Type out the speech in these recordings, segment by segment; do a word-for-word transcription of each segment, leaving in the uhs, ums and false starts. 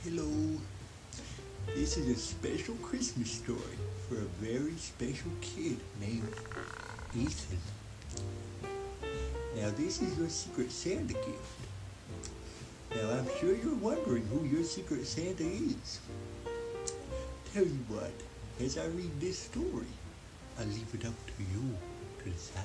Hello. This is a special Christmas story for a very special kid named Ethan. Now this is your Secret Santa gift. Now I'm sure you're wondering who your Secret Santa is. Tell you what, as I read this story, I'll leave it up to you to decide.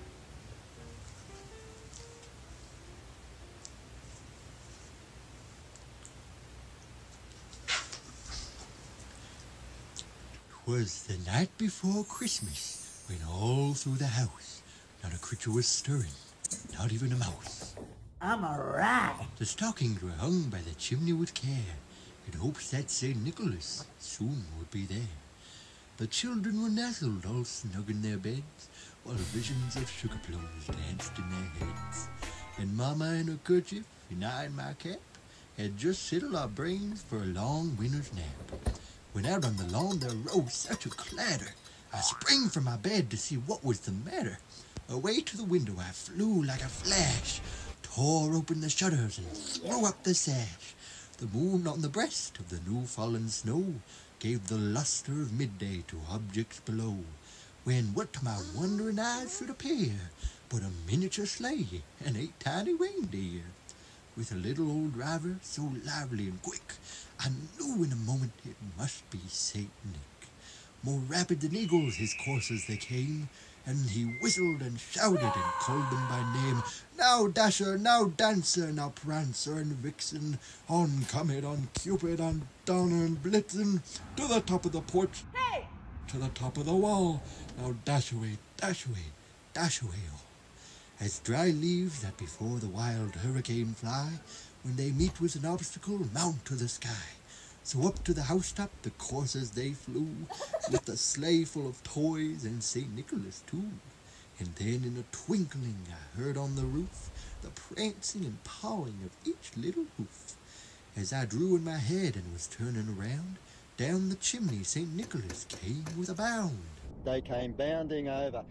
Twas the night before Christmas, when all through the house not a creature was stirring, not even a mouse. I'm alright. The stockings were hung by the chimney with care, in hopes that Saint Nicholas soon would be there. The children were nestled all snug in their beds, while visions of sugar plums danced in their heads. And Mama in her kerchief, and I in my cap, had just settled our brains for a long winter's nap. When out on the lawn there rose such a clatter, I sprang from my bed to see what was the matter. Away to the window I flew like a flash, tore open the shutters and threw up the sash. The moon on the breast of the new-fallen snow gave the luster of midday to objects below, when what to my wondering eyes should appear but a miniature sleigh and eight tiny reindeer. With a little old driver so lively and quick, I knew in a moment it must be Saint Nick. More rapid than eagles his coursers they came, and he whistled and shouted and called them by name. Now Dasher, now Dancer, now Prancer and Vixen, on Comet, on Cupid, on Donner and Blitzen, to the top of the porch, Hey! to the top of the wall. Now dash away, dash away, dash away all. As dry leaves that before the wild hurricane fly, when they meet with an obstacle, mount to the sky. So up to the housetop the coursers they flew, with the sleigh full of toys and Saint Nicholas too. And then in a twinkling I heard on the roof the prancing and pawing of each little hoof. As I drew in my head and was turning around, down the chimney Saint Nicholas came with a bound. They came bounding over.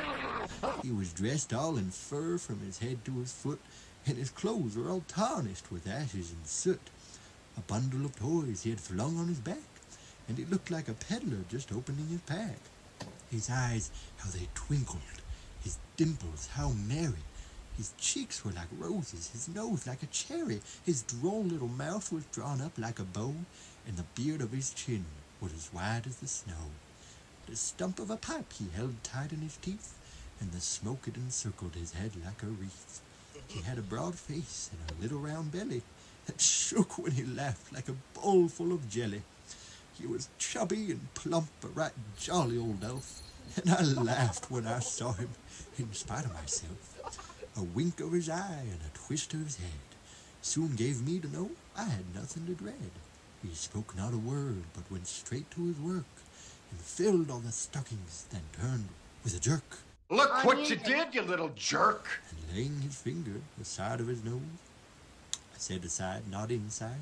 He was dressed all in fur from his head to his foot, and his clothes were all tarnished with ashes and soot. A bundle of toys he had flung on his back, and he looked like a peddler just opening his pack. His eyes, how they twinkled, his dimples, how merry. His cheeks were like roses, his nose like a cherry, his droll little mouth was drawn up like a bow, and the beard of his chin was as white as the snow. The stump of a pipe he held tight in his teeth, and the smoke it encircled his head like a wreath. He had a broad face and a little round belly that shook when he laughed like a bowl full of jelly. He was chubby and plump, a right jolly old elf, and I laughed when I saw him, in spite of myself. A wink of his eye and a twist of his head soon gave me to know I had nothing to dread. He spoke not a word, but went straight to his work, and filled all the stockings, then turned with a jerk. Look what you did, you little jerk! And laying his finger aside of his nose, I said aside, not inside,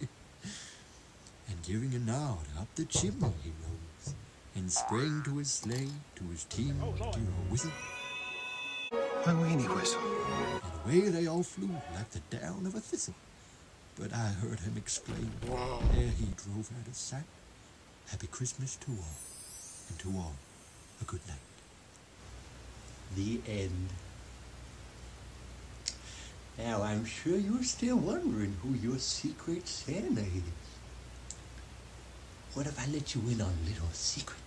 and giving a nod up the chimney he rose, and sprang to his sleigh, to his team, to a whistle. A weenie whistle. And away they all flew like the down of a thistle. But I heard him exclaim, ere he drove out of sight, Happy Christmas to all, and to all a good night. The end. Now, I'm sure you're still wondering who your Secret Santa is. What if I let you in on a little secret?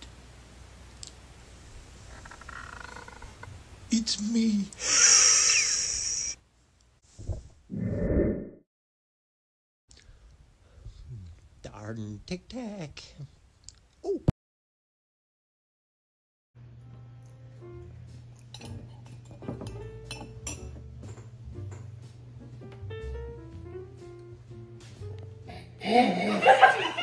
It's me. Darn tic-tac. Oh. Hey!